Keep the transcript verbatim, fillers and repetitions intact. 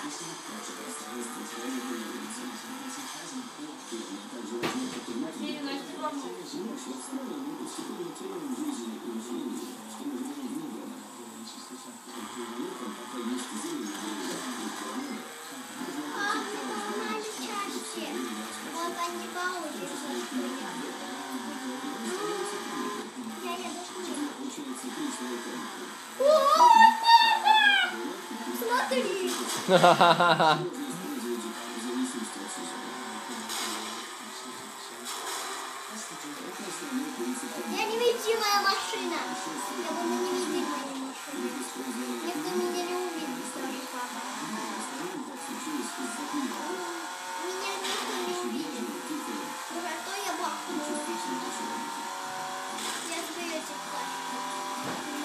Ха-ха-ха. Я невидимая машина. Я буду невидимой машиной. Никто меня не увидит, даже папа. Меня никто не увидит. Зато я бахну. Я тебе этих плащ.